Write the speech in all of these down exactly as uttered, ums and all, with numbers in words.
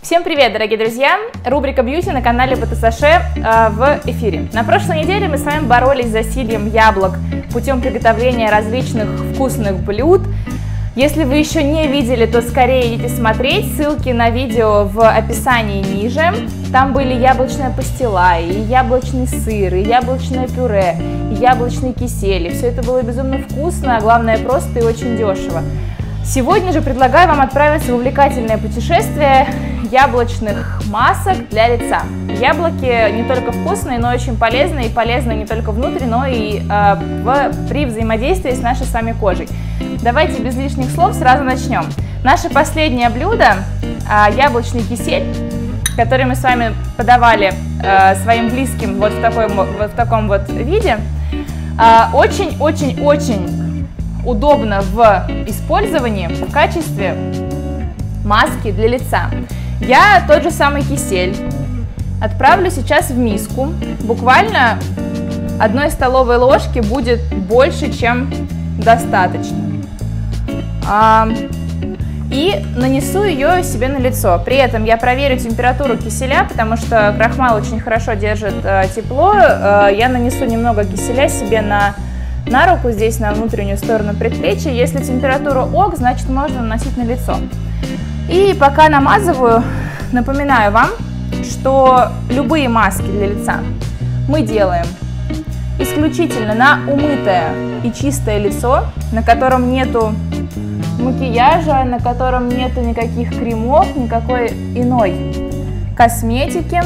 Всем привет, дорогие друзья! Рубрика «Бьюти» на канале БТСаше э, в эфире. На прошлой неделе мы с вами боролись с засильем яблок путем приготовления различных вкусных блюд. Если вы еще не видели, то скорее идите смотреть. Ссылки на видео в описании ниже. Там были яблочная пастила, и яблочный сыр, и яблочное пюре, и яблочный кисель. И все это было безумно вкусно, а главное просто и очень дешево. Сегодня же предлагаю вам отправиться в увлекательное путешествие яблочных масок для лица. Яблоки не только вкусные, но и очень полезные, и полезны не только внутрь, но и э, в, при взаимодействии с нашей с вами кожей. Давайте без лишних слов сразу начнем. Наше последнее блюдо э, яблочный кисель, который мы с вами подавали э, своим близким вот в, такой, вот в таком вот виде. Очень-очень-очень удобно в использовании в качестве маски для лица. Я тот же самый кисель отправлю сейчас в миску. Буквально одной столовой ложки будет больше, чем достаточно. А, и нанесу ее себе на лицо. При этом я проверю температуру киселя, потому что крахмал очень хорошо держит а, тепло. А, я нанесу немного киселя себе на на руку, здесь на внутреннюю сторону предплечья. Если температура ок, значит можно наносить на лицо. И пока намазываю, напоминаю вам, что любые маски для лица мы делаем исключительно на умытое и чистое лицо, на котором нету макияжа, на котором нету никаких кремов, никакой иной косметики.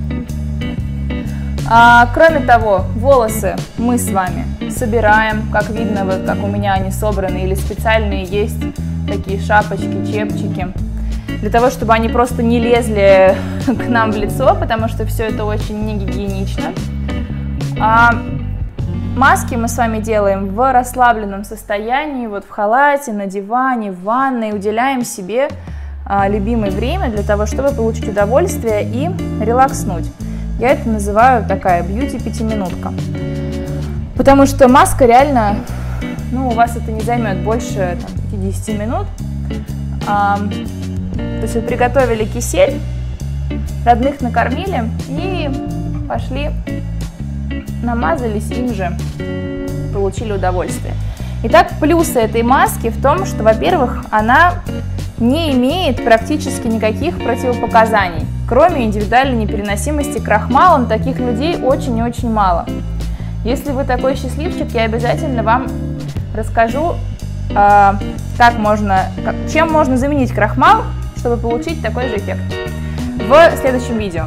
А, кроме того, волосы мы с вами собираем, как видно, вот как у меня они собраны, или специальные есть такие шапочки, чепчики, для того, чтобы они просто не лезли к нам в лицо, потому что все это очень негигиенично. А маски мы с вами делаем в расслабленном состоянии, вот в халате, на диване, в ванной, уделяем себе а, любимое время для того, чтобы получить удовольствие и релакснуть. Я это называю такая бьюти-пятиминутка. Потому что маска реально, ну, у вас это не займет больше там, пятидесяти минут. А, то есть вы приготовили кисель, родных накормили и пошли, намазались им же, получили удовольствие. Итак, плюсы этой маски в том, что, во-первых, она не имеет практически никаких противопоказаний, кроме индивидуальной непереносимости крахмала. Таких людей очень и очень мало. Если вы такой счастливчик, я обязательно вам расскажу, э, как можно, как, чем можно заменить крахмал, чтобы получить такой же эффект в следующем видео.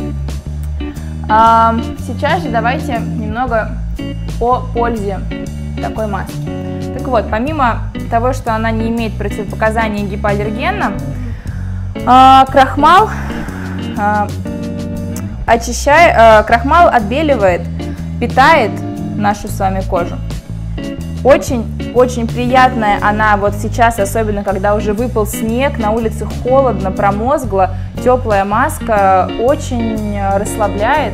Э, сейчас же давайте немного о пользе такой маски. Так вот, помимо того, что она не имеет противопоказаний и гипоаллергенна, э, крахмал, э, очищает, э, крахмал отбеливает, питает нашу с вами кожу. Очень-очень приятная она вот сейчас, особенно когда уже выпал снег, на улице холодно, промозгло, теплая маска очень расслабляет.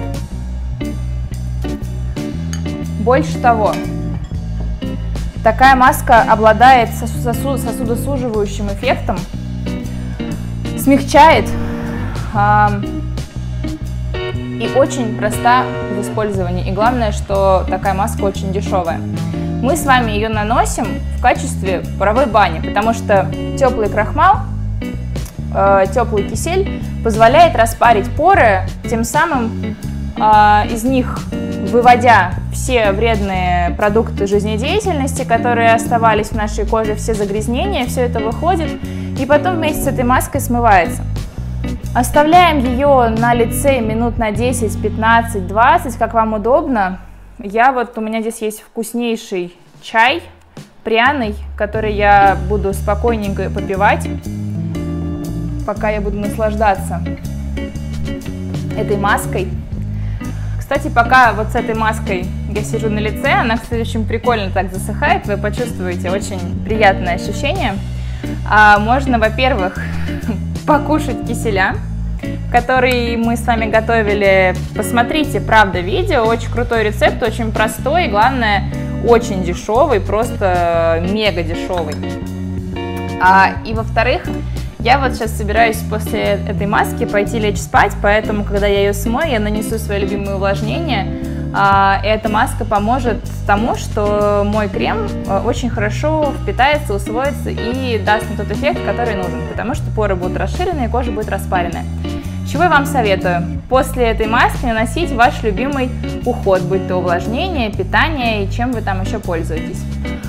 Больше того, такая маска обладает сосуд, сосудосуживающим эффектом, смягчает э, и очень проста в использовании. И главное, что такая маска очень дешевая. Мы с вами ее наносим в качестве паровой бани, потому что теплый крахмал, э, теплый кисель позволяет распарить поры, тем самым э, из них выводя все вредные продукты жизнедеятельности, которые оставались в нашей коже, все загрязнения, все это выходит и потом вместе с этой маской смывается. Оставляем ее на лице минут на десять, пятнадцать, двадцать, как вам удобно. Я вот, у меня здесь есть вкуснейший чай, пряный, который я буду спокойненько попивать, пока я буду наслаждаться этой маской. Кстати, пока вот с этой маской я сижу на лице, она, кстати, очень прикольно так засыхает, вы почувствуете очень приятное ощущение. А можно, во-первых, покушать киселя, который мы с вами готовили. Посмотрите, правда, видео, очень крутой рецепт, очень простой и, главное, очень дешевый, просто мега дешевый. А, и, во-вторых, Я вот сейчас собираюсь после этой маски пойти лечь спать, поэтому, когда я ее смою, я нанесу свои любимые увлажнения. И эта маска поможет тому, что мой крем очень хорошо впитается, усвоится и даст мне тот эффект, который нужен, потому что поры будут расширены и кожа будет распаренная. Чего я вам советую? После этой маски наносить ваш любимый уход, будь то увлажнение, питание и чем вы там еще пользуетесь.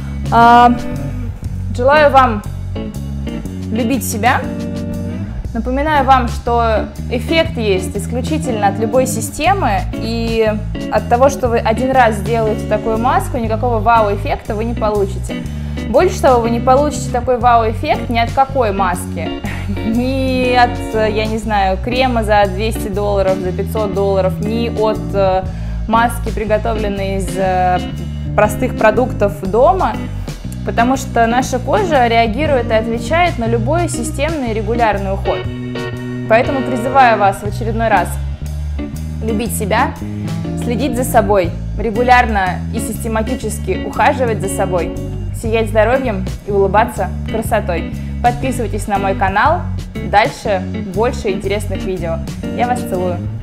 Желаю вам любить себя. Напоминаю вам, что эффект есть исключительно от любой системы, и от того, что вы один раз сделаете такую маску, никакого вау-эффекта вы не получите. Больше того, вы не получите такой вау-эффект ни от какой маски, ни от, я не знаю, крема за двести долларов, за пятьсот долларов, ни от маски, приготовленной из простых продуктов дома. Потому что наша кожа реагирует и отвечает на любой системный и регулярный уход. Поэтому призываю вас в очередной раз любить себя, следить за собой, регулярно и систематически ухаживать за собой, сиять здоровьем и улыбаться красотой. Подписывайтесь на мой канал, дальше больше интересных видео. Я вас целую.